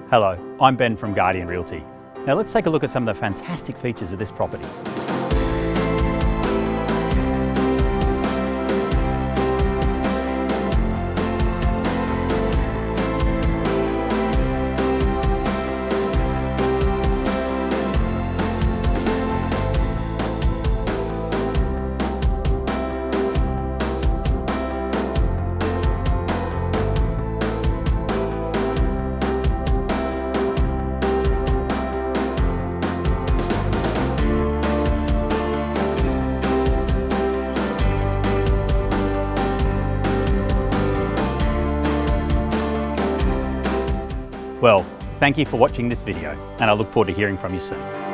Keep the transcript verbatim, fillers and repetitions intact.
Hello, I'm Ben from Guardian Realty. Now let's take a look at some of the fantastic features of this property. Well, thank you for watching this video, and I look forward to hearing from you soon.